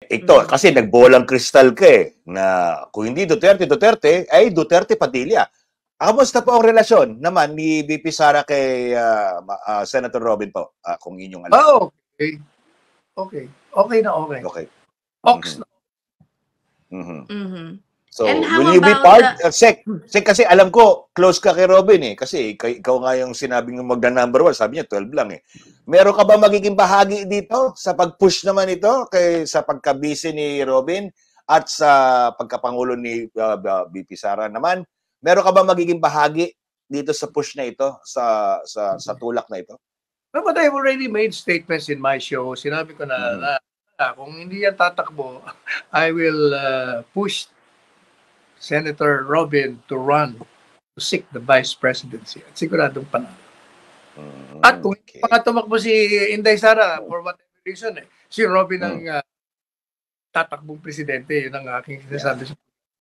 Ito, kasi nagbolang kristal ka na kung hindi Duterte, ay Duterte-Padilla. Kamusta po ang relasyon naman ni VP Sara kay Senator Robin po, kung inyong alam? Okay. Okay na okay. Okay. Ox na. So, will you be part? Sek, kasi alam ko, close ka kay Robin kasi ikaw nga yung sinabing magna-number 1, sabi niya 12 lang Meron ka ba magiging bahagi dito sa pag-push naman ito sa pagka-busy ni Robin at sa pagkapangulo ni VP Sara naman? Meron ka ba magiging bahagi dito sa push na ito, sa tulak na ito? No, but I've already made statements in my show. Sinabi ko na kung hindi yan tatakbo, I will push Senator Robin to run to seek the vice presidency. At siguradong panalo. At kung hindi pa tumakbo si Inday Sara, for whatever reason, si Robin ang tatakbong presidente. Yun ang aking sinasabi sa